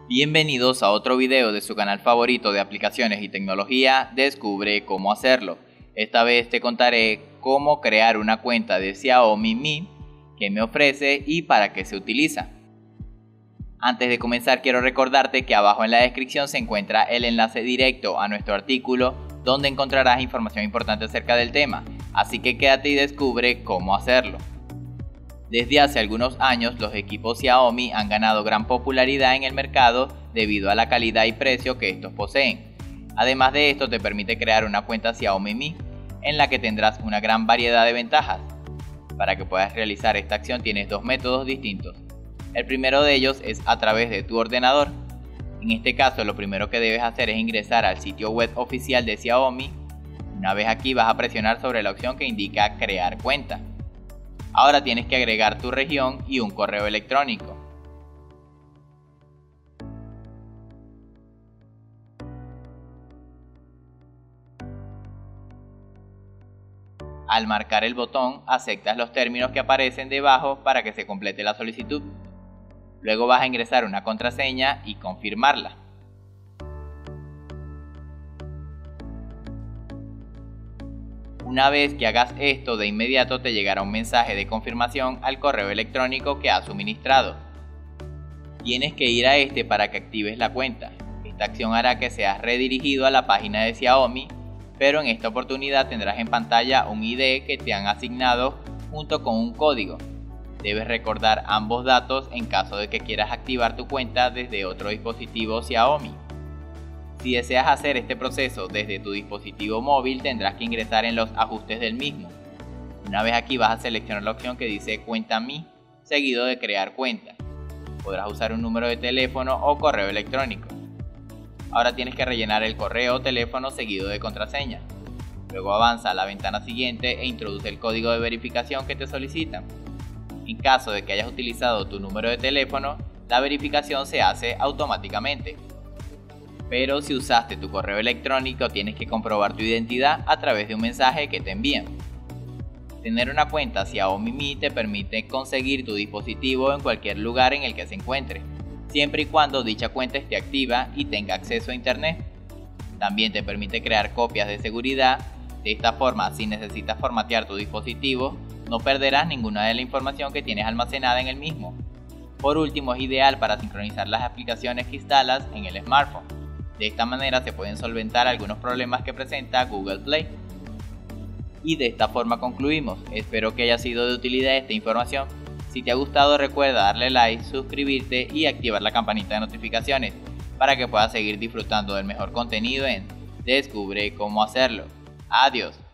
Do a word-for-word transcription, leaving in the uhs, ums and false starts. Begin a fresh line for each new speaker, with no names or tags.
Bienvenidos a otro video de su canal favorito de aplicaciones y tecnología, Descubre cómo hacerlo. Esta vez te contaré cómo crear una cuenta de Xiaomi Mi, qué me ofrece y para qué se utiliza. Antes de comenzar quiero recordarte que abajo en la descripción se encuentra el enlace directo a nuestro artículo donde encontrarás información importante acerca del tema, así que quédate y descubre cómo hacerlo. Desde hace algunos años los equipos Xiaomi han ganado gran popularidad en el mercado debido a la calidad y precio que estos poseen. Además de esto te permite crear una cuenta Xiaomi Mi en la que tendrás una gran variedad de ventajas. Para que puedas realizar esta acción tienes dos métodos distintos. El primero de ellos es a través de tu ordenador. En este caso lo primero que debes hacer es ingresar al sitio web oficial de Xiaomi. Una vez aquí vas a presionar sobre la opción que indica crear cuenta. Ahora tienes que agregar tu región y un correo electrónico. Al marcar el botón, aceptas los términos que aparecen debajo para que se complete la solicitud. Luego vas a ingresar una contraseña y confirmarla. Una vez que hagas esto, de inmediato te llegará un mensaje de confirmación al correo electrónico que has suministrado. Tienes que ir a este para que actives la cuenta. Esta acción hará que seas redirigido a la página de Xiaomi, pero en esta oportunidad tendrás en pantalla un I D que te han asignado junto con un código. Debes recordar ambos datos en caso de que quieras activar tu cuenta desde otro dispositivo Xiaomi. Si deseas hacer este proceso desde tu dispositivo móvil, tendrás que ingresar en los ajustes del mismo. Una vez aquí vas a seleccionar la opción que dice Cuenta Mi, seguido de Crear cuenta. Podrás usar un número de teléfono o correo electrónico. Ahora tienes que rellenar el correo o teléfono seguido de contraseña. Luego avanza a la ventana siguiente e introduce el código de verificación que te solicitan. En caso de que hayas utilizado tu número de teléfono, la verificación se hace automáticamente. Pero si usaste tu correo electrónico tienes que comprobar tu identidad a través de un mensaje que te envían. Tener una cuenta Xiaomi Mi te permite conseguir tu dispositivo en cualquier lugar en el que se encuentre, siempre y cuando dicha cuenta esté activa y tenga acceso a internet. También te permite crear copias de seguridad. De esta forma, si necesitas formatear tu dispositivo, no perderás ninguna de la información que tienes almacenada en el mismo. Por último, es ideal para sincronizar las aplicaciones que instalas en el smartphone. De esta manera se pueden solventar algunos problemas que presenta Google Play. Y de esta forma concluimos. Espero que haya sido de utilidad esta información. Si te ha gustado recuerda darle like, suscribirte y activar la campanita de notificaciones para que puedas seguir disfrutando del mejor contenido en Descubre cómo hacerlo. Adiós.